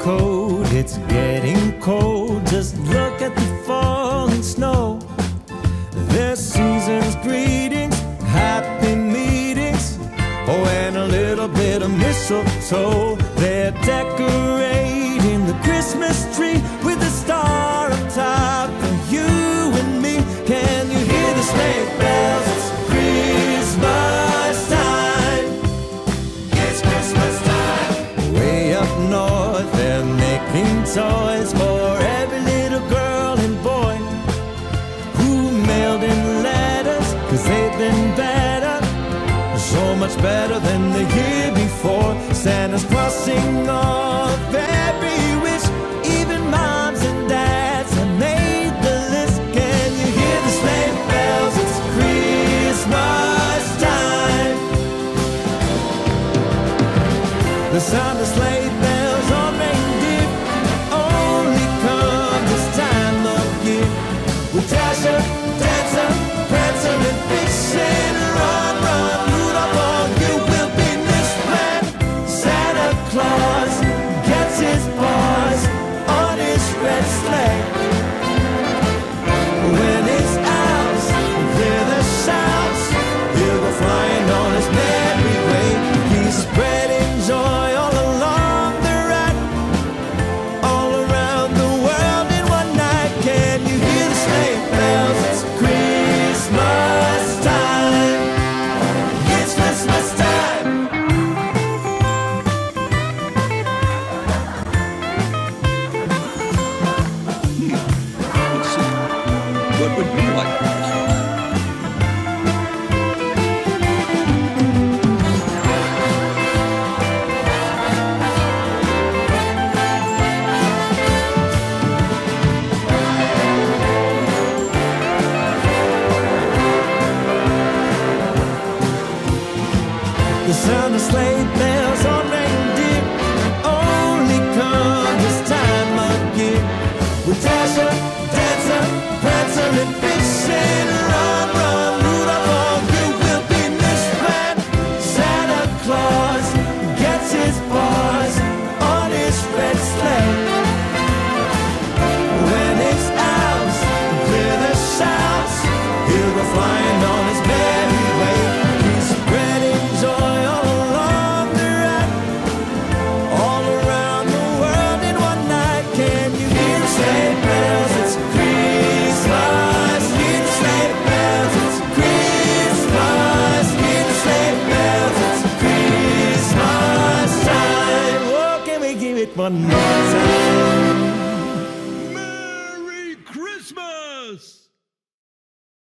coat, it's getting cold. Just look at the falling snow. There's season's greetings, happy meetings, oh, and a little bit of mistletoe. They're decorating the Christmas tree with a star up top for you and me. Can you hear the sleigh bells? It's Christmas time. It's Christmas time. Way up north, they're making toys for every little girl and boy who mailed in letters, 'cause they've been better, so much better than the year before. Santa's crossing off every wish, even moms and dads have made the list. Can you hear the sleigh bells? It's Christmas time. The sound of sleigh bells on reindeer only comes this time of year. With Dasher, Dancer, Prancer, and Vixen, run, run, Rudolph, all you will be missed when Santa Claus gets his paws on his red sleigh. When his elves hear the shouts, he'll go flying on his merry way. He's spreading joy all along the ride, all around the world in one night. Can you hear the sleigh bells? It's Christmas time. It's Christmas time. Let's see. What would be like? The sound of sleigh bells on reindeer only comes this time of year. With Dasher, Dancer, Prancer, and Vixen, run, run, Rudolph, all you will be missed when Santa Claus gets his paws on his red sleigh. When his elves hear the shouts, he'll go flying on his merry way. He's spreading joy all along the ride, all around the world in one night. Can you hear the sleigh bells? It's Christmas. Hear the sleigh bells? It's Christmas. Hear the sleigh bells? It's Christmas time. Oh, can we give it one more?